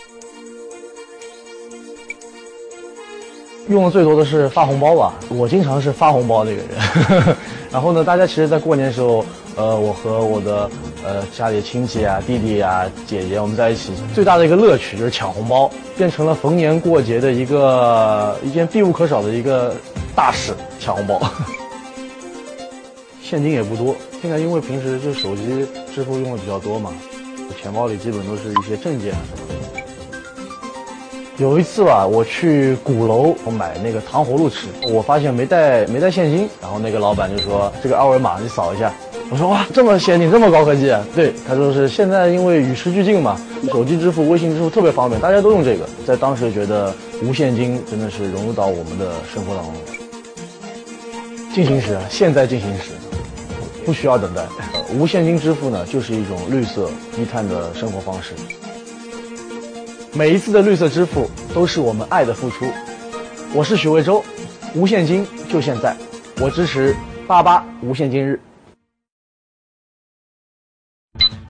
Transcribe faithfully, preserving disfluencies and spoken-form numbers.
用的最多的是发红包吧，我经常是发红包那个人。然后呢，大家其实，在过年的时候，呃，我和我的呃家里亲戚啊、弟弟啊、姐姐，我们在一起，最大的一个乐趣就是抢红包，变成了逢年过节的一个一件必不可少的一个大事——抢红包。现金也不多，现在因为平时就手机支付用的比较多嘛，钱包里基本都是一些证件啊什么的。有一次吧，我去鼓楼，我买那个糖葫芦吃，我发现没带没带现金，然后那个老板就说这个二维码你扫一下。我说哇，这么先进，这么高科技啊？对，他说是现在因为与时俱进嘛，手机支付、微信支付特别方便，大家都用这个。在当时觉得无现金真的是融入到我们的生活当中。进行时啊，现在进行时，不需要等待。无现金支付呢，就是一种绿色低碳的生活方式。每一次的绿色支付都是我们爱的付出。我是许魏洲，无现金就现在，我支持八八无现金日。